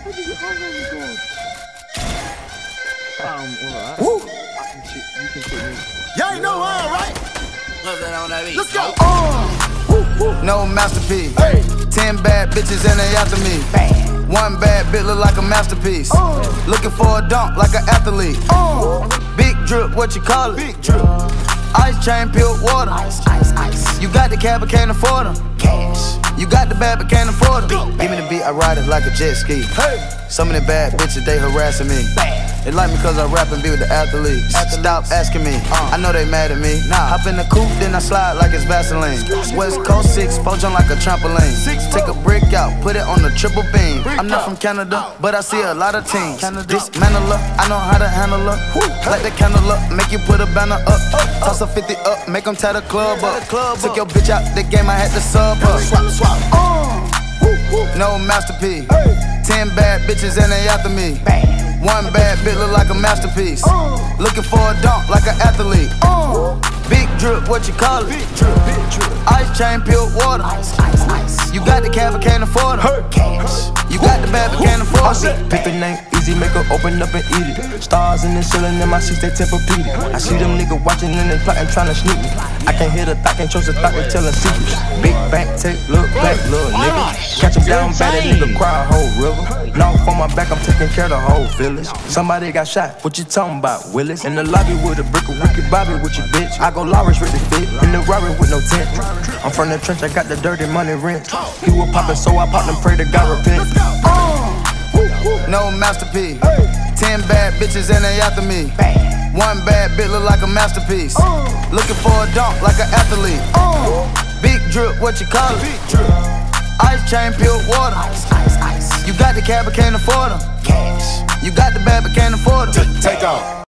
Woo! Y'all ain't know who I am, right? Let's go. No masterpiece. Hey. 10 bad bitches and they after me. Bang. One bad bitch look like a masterpiece. Looking for a dunk like an athlete. Big drip, what you call it? Big drip. Ice chain, pure water. Ice, ice, ice. You got the cab but can't afford them. Cash. You got the bad but can't afford them. Big Give me the beat, I ride it like a jet ski. Hey. Some of the bad bitches, they harassing me. Bang. They like me cause I rap and be with the athletes. Stop asking me, I know they mad at me. Hop in the coupe, then I slide like it's Vaseline. West Coast 6, poach on like a trampoline. Take a brick out, put it on the triple beam. I'm not from Canada, but I see a lot of teams. Dismantle her, I know how to handle her. Light the candle up, make you put a banner up. Toss a 50 up, make them tie the club up. Took your bitch out the game, I had to sub her. Swap. No masterpiece. 10 bad bitches and they after me. Bang. One bad bitch look like a masterpiece. Looking for a dunk like an athlete. Big drip, what you call it? Big drip. Ice chain, pure water. Ice, ice, ice. You got the cab but can't afford it. Cash. You got the bad but can't afford it. Pippin ain't easy, make her open up and eat it. Stars in the ceiling in my seats, they Tempur-Pedic. I see them niggas watching and they plotting, trying to sneak me. I can't hear the thought, can't trust the thought, they telling secrets. Big bank, take, look back, little nigga. Catch him down bad, that nigga cry a whole river. Now on my back, I'm taking care of the whole village. Somebody got shot, what you talking about, Willis? In the lobby with a brick of Ricky Bobby with your bitch. I go Lawrence with the fit, in the Rari with no tent. I'm from the trench, I got the dirty money rent. He was poppin', so I popped and pray to God repent. No masterpiece. 10 bad bitches and they after me. Bang. One bad bitch look like a masterpiece. Looking for a dunk like an athlete. Big drip, what you call it? Big drip. Ice chain, pure water. Ice, ice, ice. You got the cab but can't afford them. Cash. You got the bad but can't afford them. Take off.